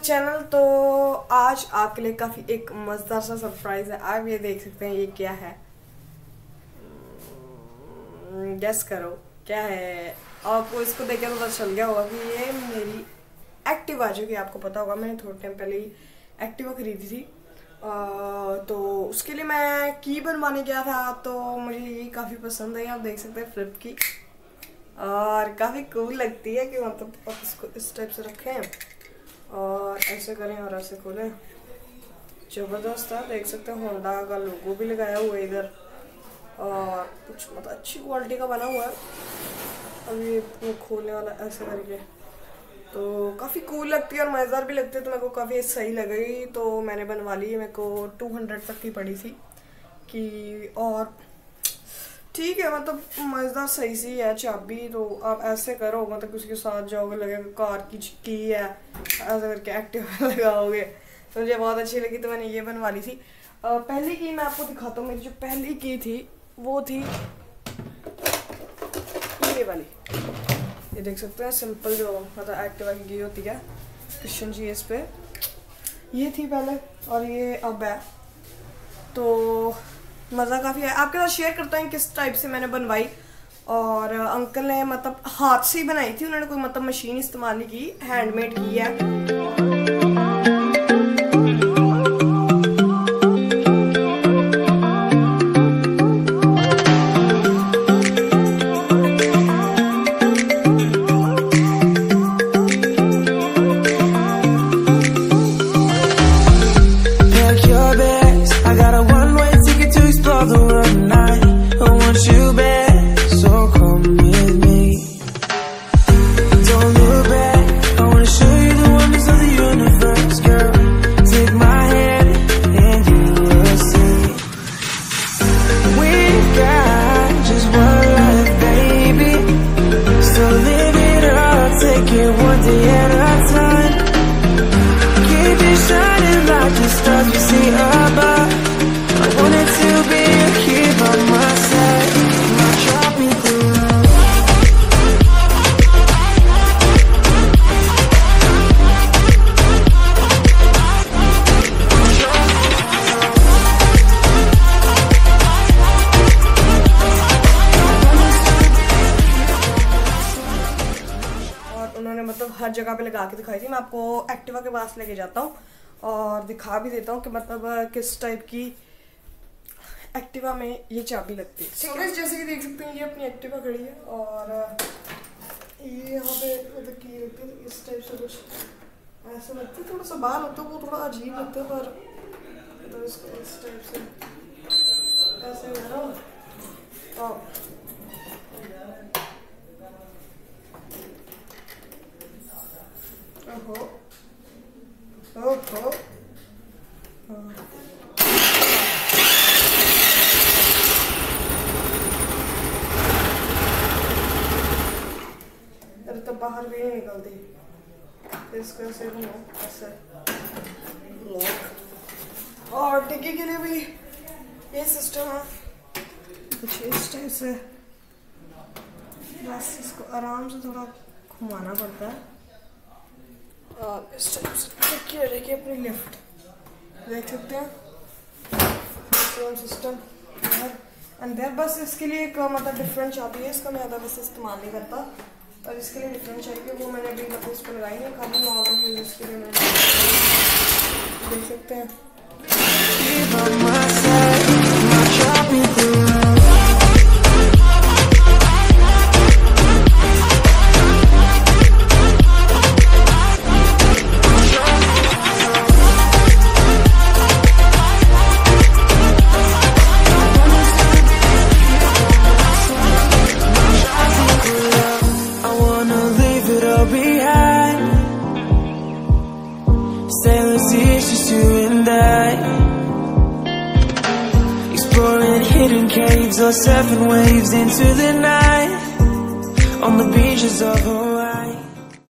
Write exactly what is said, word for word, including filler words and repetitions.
Channel. तो आज आपके लिए काफी एक मजेदार सा सरप्राइज है। आप ये देख सकते हैं ये क्या है, गेस करो क्या है। आपको इसको देख के तो पता चल गया होगा कि ये मेरी एक्टिवा, जो कि आपको पता होगा मैंने थोड़े टाइम पहले ही एक्टिवा खरीदी थी। आ, तो उसके लिए मैं की बनवाने गया था, तो मुझे ये काफ़ी पसंद है। आप देख सकते हैं फ्लिप की, और काफ़ी कूल लगती है कि मतलब आप इसको इस टाइप से रखें और ऐसे करें और ऐसे खोलें। ज़बरदस्त है, देख सकते हैं होंडा का लोगो भी लगाया हुआ है इधर, और कुछ मतलब अच्छी क्वालिटी का बना हुआ है। अब ये वो खोलने वाला ऐसे करके, तो काफ़ी कूल लगती है और मज़ेदार भी लगती है। तो मेरे को काफ़ी सही लगी, तो मैंने बनवा ली। मेरे को टू हंड्रेड तक की पड़ी थी कि, और ठीक है मतलब मज़ेदार सही सी है चाबी। तो आप ऐसे करो, मतलब किसी के साथ जाओगे, लगेगा कार की की है, ऐसे करके एक्टिव लगाओगे। तो मुझे बहुत अच्छी लगी, तो मैंने ये बनवा ली थी। आ, पहली की मैं आपको दिखाता हूँ। मेरी जो पहली की थी वो थी ये वाली, ये देख सकते हैं सिंपल जो मतलब एक्टिवा की की होती है, क्रिश्चियन जी एस पे ये थी पहले, और ये अब है। तो मज़ा काफ़ी है। आपके साथ शेयर करता हूँ किस टाइप से मैंने बनवाई। और अंकल ने मतलब हाथ से ही बनाई थी, उन्होंने कोई मतलब मशीन इस्तेमाल नहीं की, हैंडमेड की है। मतलब हर जगह पे लगा के दिखाई थी। मैं आपको एक्टिवा के पास लेके जाता हूँ और दिखा भी देता हूँ कि मतलब किस टाइप की एक्टिवा में ये चाबी लगती है। ठीक है, जैसे कि देख सकते हैं ये अपनी एक्टिवा खड़ी है, और ये यहाँ पे मतलब की लगती है इस टाइप से, कुछ ऐसा लगता है। थोड़ा सा बाहर होता है वो थोड़ा अजीब लगता है, पर मतलब इसको इस टाइप से ऐसे है ना। ओहो ओहो, अरे तो बाहर भी नहीं निकलती, इसको ऐसे ऐसे लॉक। और टिक्की के लिए भी ये सिस्टम है कुछ इस टाइप से, बस इसको आराम से थोड़ा घुमाना पड़ता है। और इस टाइप से देखिए देखिए अपनी लिफ्ट देख सकते हैं, सिस्टम एंड देयर। बस इसके लिए एक मतलब डिफरेंट चाबी है, इसका मैं ज़्यादा वैसे इस्तेमाल नहीं करता, और इसके लिए डिफरेंट चाहिए, वो मैंने अभी मतलब इस पर लगाई नहीं, खाली नॉर्मल यूज के लिए मैंने देख सकते हैं। Hidden caves or surfing waves into the night on the beaches of Hawaii.